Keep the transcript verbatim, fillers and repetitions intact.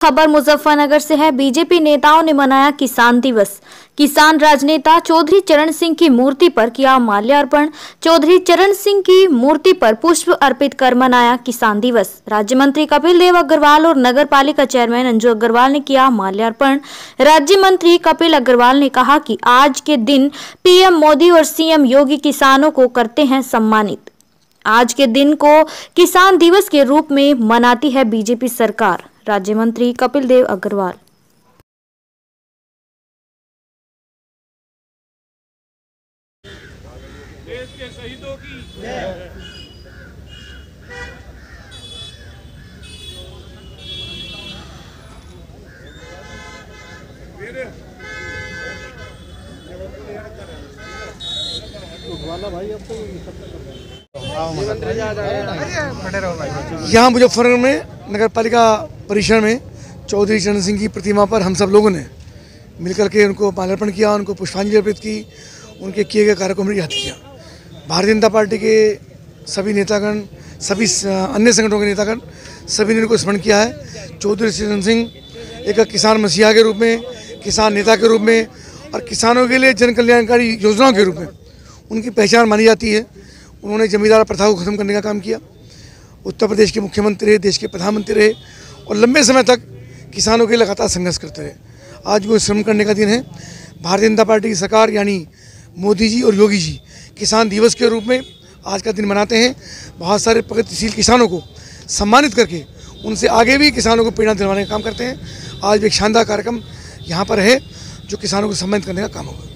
खबर मुजफ्फरनगर से है। बीजेपी नेताओं ने मनाया किसान दिवस। किसान राजनेता चौधरी चरण सिंह की मूर्ति पर किया माल्यार्पण। चौधरी चरण सिंह की मूर्ति पर पुष्प अर्पित कर मनाया किसान दिवस। राज्य मंत्री कपिल देव अग्रवाल और नगर पालिका चेयरमैन अंजू अग्रवाल ने किया माल्यार्पण। राज्य मंत्री कपिल अग्रवाल ने कहा कि आज के दिन पीएम मोदी और सीएम योगी किसानों को करते हैं सम्मानित। आज के दिन को किसान दिवस के रूप में मनाती है बीजेपी सरकार। राज्य मंत्री कपिल देव अग्रवाल। देश के शहीदों की जय। भाई अब तो यहाँ मुजफ्फरनगर में नगर पालिका परिसर में चौधरी चरण सिंह की प्रतिमा पर हम सब लोगों ने मिलकर के उनको माल्यार्पण किया, उनको पुष्पांजलि अर्पित की, उनके किए गए कार्य को याद किया। भारतीय जनता पार्टी के सभी नेतागण, सभी अन्य संगठनों के नेतागण, सभी ने उनको स्मरण किया है। चौधरी चरण सिंह एक किसान मसीहा के रूप में, किसान नेता के रूप में और किसानों के लिए जन कल्याणकारी योजनाओं के रूप में उनकी पहचान मानी जाती है। उन्होंने जमींदार प्रथा को खत्म करने का काम किया। उत्तर प्रदेश के मुख्यमंत्री रहे, देश के प्रधानमंत्री रहे और लंबे समय तक किसानों के लिए लगातार संघर्ष करते रहे। आज वो श्रम करने का दिन है। भारतीय जनता पार्टी की सरकार यानी मोदी जी और योगी जी किसान दिवस के रूप में आज का दिन मनाते हैं। बहुत सारे प्रगतिशील किसानों को सम्मानित करके उनसे आगे भी किसानों को प्रेरणा दिलवाने का काम करते हैं। आज भी एक शानदार कार्यक्रम यहाँ पर है जो किसानों को सम्मानित करने का काम होगा।